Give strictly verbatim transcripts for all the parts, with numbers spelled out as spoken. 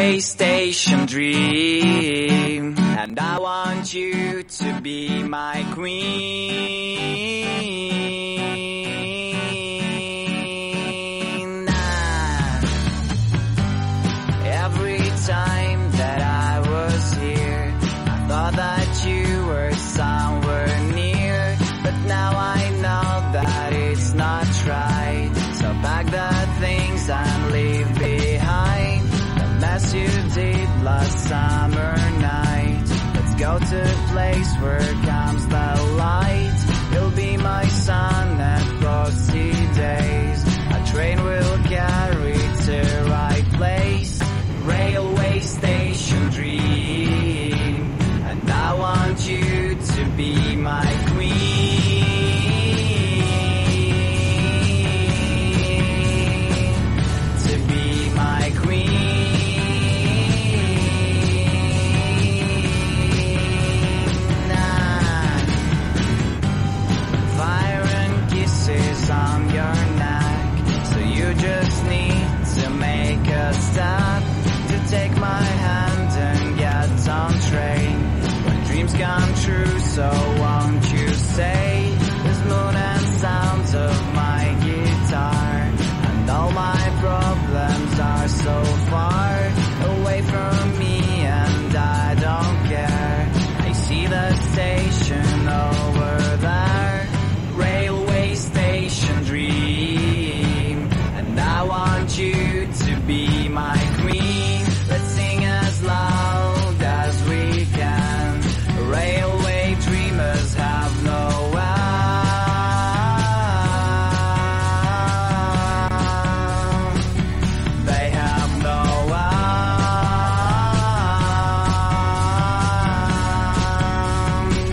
railway station dream, and I want you to be my queen. Ah. Every time that I was here, I thought that you were somewhere near, but now I know that it's not right. So pack the things and leave behind the mess you did last summer night. Let's go to a place where comes the light. You'll be my sun and frosty days. A train will carry to right place. Railway station dream, and I want you to be my queen. To be my queen. Nah. Fire and kisses on your neck, so you just need to make a stop. Take my hand and get on train. When dreams come true, so won't you say this moon and sounds of my guitar, and all my problems are so far away from me, and I don't care. I see the station over there, railway station dream, and I want you to be my queen. Let's sing as loud as we can. Railway dreamers have no end. They have no end.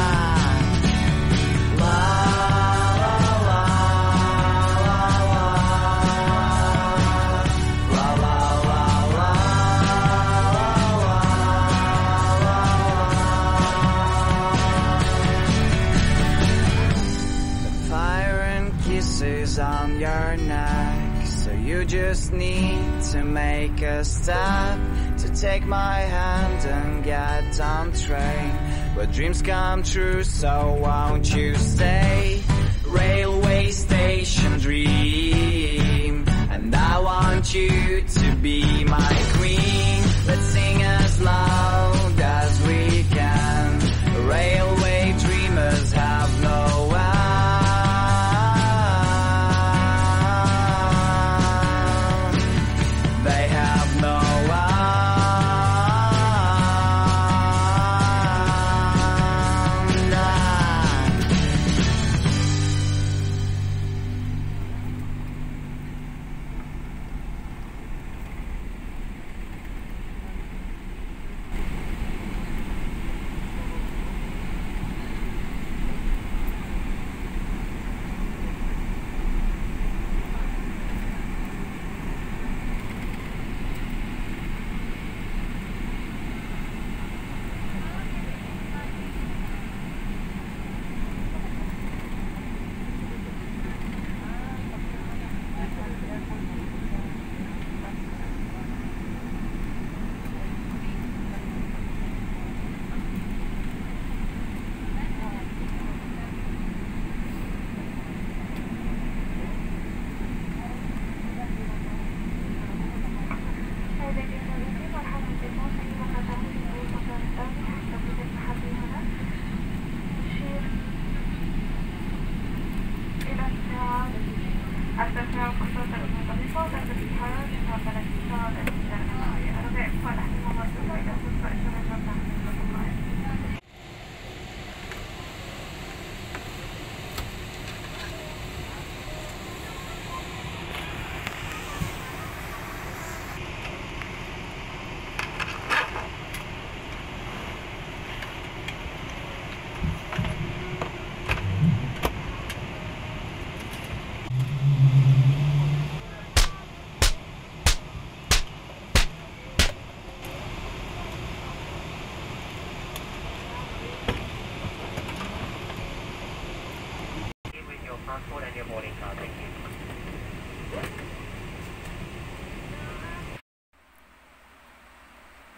La la la la la la la. Kisses on your neck, so you just need to make a step to take my hand and get on train. But dreams come true, so won't you stay? Railway station dream, and I want you to be my queen. Let's sing as loud as we can. Railway dreamers have no end. They have no end.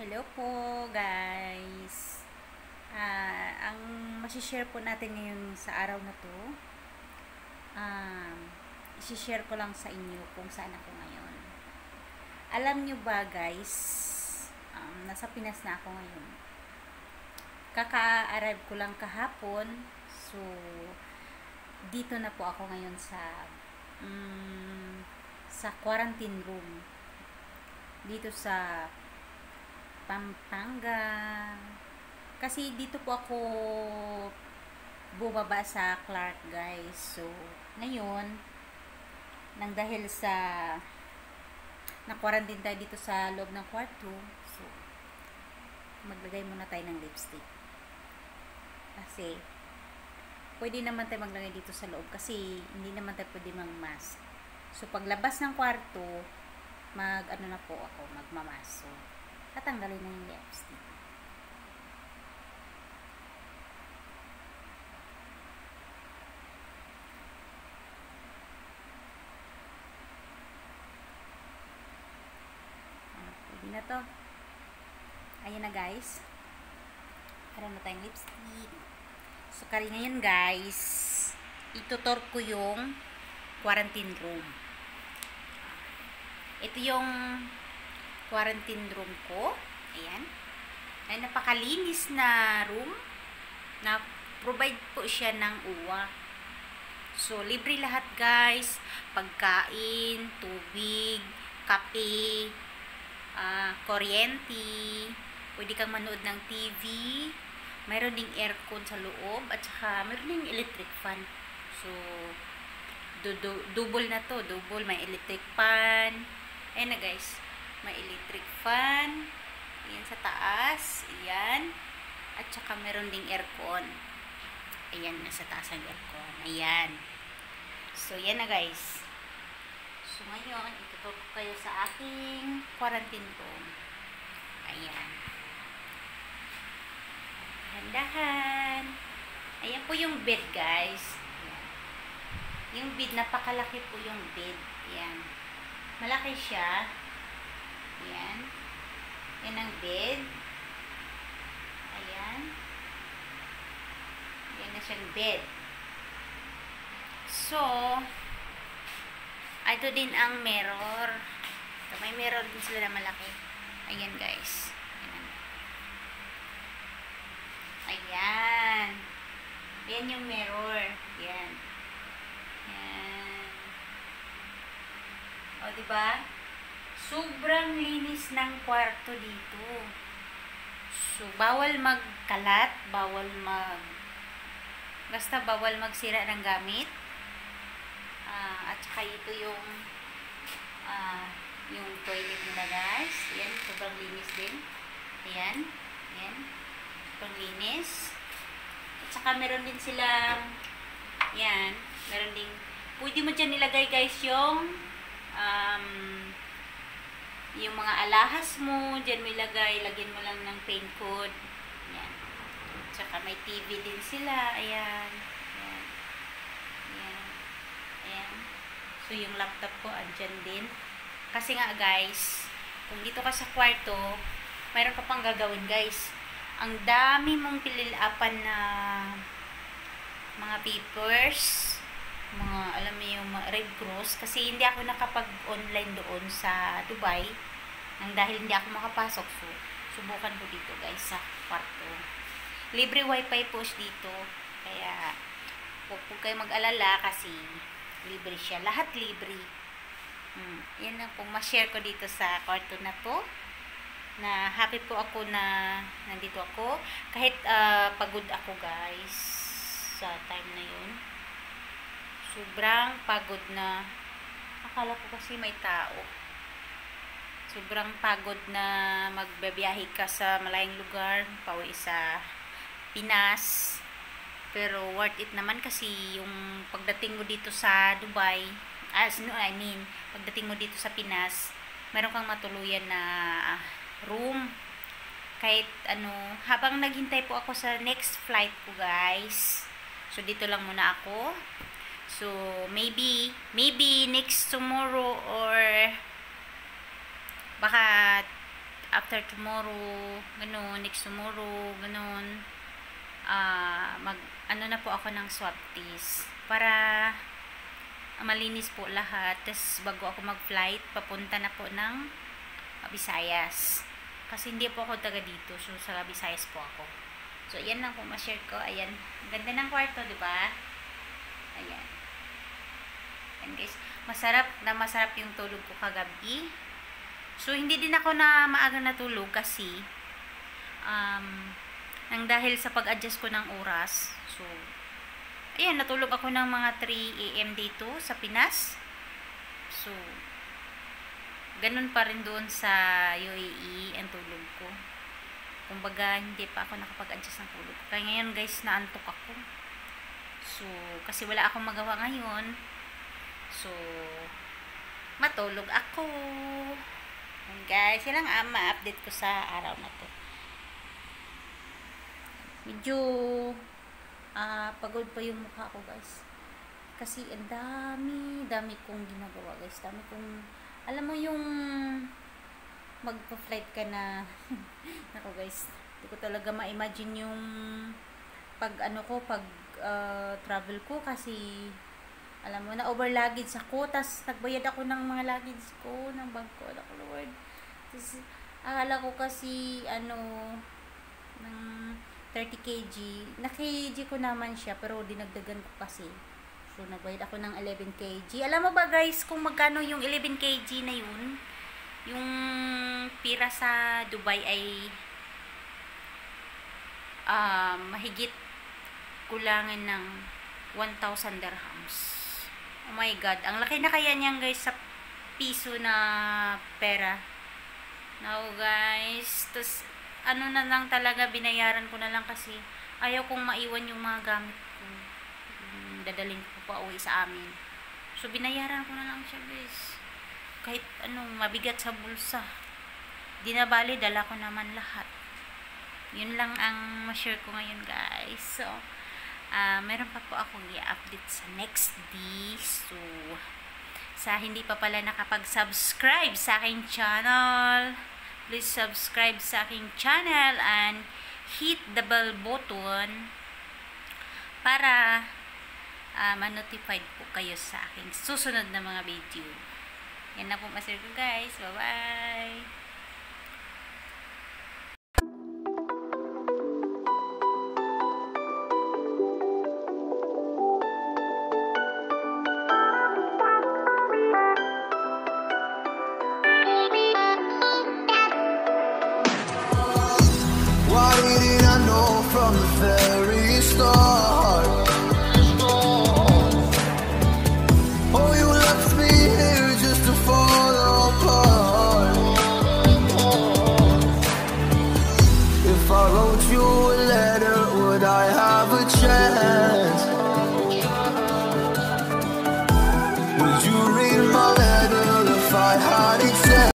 Hello po guys. Ah, ang masishare po natin ngayon sa araw na to, um, isishare ko lang sa inyo kung saan ako ngayon. Alam nyo ba guys, um, nasa Pinas na ako ngayon. Kaka-arrive ko lang kahapon, so dito na po ako ngayon sa um, sa quarantine room dito sa Pampanga. Kasi dito po ako bumaba sa Clark guys. So, ngayon, nang dahil sa na-quarantine tayo dito sa loob ng kwarto, so, maglagay muna tayo ng lipstick. Kasi, pwede naman tayo maglagay dito sa loob kasi hindi naman tayo pwede mag-mask. So, paglabas ng kwarto, mag, ano na po ako, magmamask. So, tatanggalin na yung lipstick. Ah, pwede na to. Ayan na guys. Meron na tayong lipstick. So, kari ngayon guys, itutor ko yung quarantine room. Ito yung quarantine room ko. Ayan. Ay, napakalinis na room. Na provide po siya ng U W A. So, libre lahat guys. Pagkain, tubig, kape, uh, kuryente. Pwede kang manood ng T V. Mayroon ding aircon sa loob. At saka, mayroon ding electric fan. So, du du double na to. Double. May electric fan. Ayan na guys. May electric fan. Ayan sa taas. Ayan. At saka meron ding aircon. Ayan, nasa taas ang aircon. Ayan. So, yan na guys. So, ngayon, itutok ko kayo sa aking quarantine room. Ayan. Dahan-dahan. Ayan po yung bed guys. Ayan. Yung bed, napakalaki po yung bed. Ayan. Malaki siya. Ayan. Yan ang bed. Ayan. Yan na siyang bed. So, ito din ang mirror. So, may mirror din sila na malaki. Ayan guys. Ayan. Ayan. Ayan yung mirror. Ayan. Ayan. O, diba? Sobrang linis ng kwarto dito. So, bawal magkalat, bawal mag basta bawal magsira ng gamit. Uh, at saka ito yung uh, yung toilet nila guys. Ayan, sobrang linis din. Ayan. Ayan. Sobrang linis. At saka meron din silang ayan, meron din pwede mo dyan nilagay guys yung um, yung mga alahas mo, dyan mo ilagay, lagyan mo lang ng pin code. Ayan. Tsaka may T V din sila. Ayan. Ayan. Ayan. Ayan. So, yung laptop ko, andyan din. Kasi nga, guys, kung dito ka sa kwarto, mayroon ka pang gagawin, guys. Ang dami mong pililapan na mga papers, mga, alam mo yung Red Cross, kasi hindi ako nakapag-online doon sa Dubai, nang dahil hindi ako makapasok, so, subukan ko dito guys, sa kwarto. Libre wifi po dito, kaya, huwag po kayo mag-alala, kasi, libre siya, lahat libre. Hmm, yan lang po, ma-share ko dito sa kwarto na to, na happy po ako na nandito ako, kahit uh, pagod ako guys, sa time na yun. Sobrang pagod na. Akala ko kasi may tao. Sobrang pagod na magbabiyahe ka sa malayong lugar, pauwi sa Pinas. Pero worth it naman kasi yung pagdating mo dito sa Dubai, as no, I mean, pagdating mo dito sa Pinas, meron kang matuluyan na room. Kahit ano, habang naghintay po ako sa next flight ko guys. So dito lang muna ako. So, maybe, maybe next tomorrow or baka after tomorrow, ganun, next tomorrow, ganun, uh, mag, ano na po ako ng swab test para malinis po lahat. Tapos bago ako mag-flight, papunta na po ng Visayas. Kasi hindi po ako taga dito, so sa Visayas po ako. So, yan lang po ma-share ko. Ayan, ganda ng kwarto, di ba? Ayan. Ayan guys, masarap na masarap yung tulog ko kagabi. So, hindi din ako na maaga natulog kasi um, nang dahil sa pag-adjust ko ng oras. So, ayan, natulog ako ng mga three A M dito sa Pinas. So, ganun pa rin doon sa U A E ang tulog ko. Kumbaga, hindi pa ako nakapag-adjust ng tulog. Kaya ngayon guys, naantok ako. So, kasi wala akong magawa ngayon. So, matulog ako. And guys, yan lang ang ma-update ko sa araw na to. Medyo uh, pagod pa yung mukha ko guys. Kasi ang dami, dami kong ginagawa guys. Dami kong, alam mo yung magpa-flight ka na ako guys, hindi ko talaga ma-imagine yung pag ano ko, pag uh, travel ko kasi alam mo na over luggage ako, tas nagbayad ako ng mga luggage ko ng bag ko, ako Lord. Tas akala ko kasi ano ng thirty kilograms, na kg ko naman siya pero dinagdagan ko kasi. So, nagbayad ako ng eleven kilograms. Alam mo ba guys kung magkano yung eleven kilograms na yun? Yung pira sa Dubai ay uh, mahigit kulangan ng one thousand dirhams. Oh my God. Ang laki na kaya niyan guys sa piso na pera. Now guys, tas ano na lang talaga, binayaran ko na lang kasi ayaw kong maiwan yung mga gamit ko. Dadalhin ko pa uwi sa amin. So, binayaran ko na lang siya, guys. Kahit anong mabigat sa bulsa. Di na bali, dala ko naman lahat. Yun lang ang ma-share ko ngayon, guys. So, uh, meron pa po akong i-update sa next day. So, sa hindi pa pala nakapag-subscribe sa aking channel, please subscribe sa aking channel and hit the bell button para Uh, ma-notified po kayo sa aking susunod na mga video. Yan na po ma-share ko guys. Bye-bye! Why didn't I know from the very start? If I wrote you a letter, would I have a chance?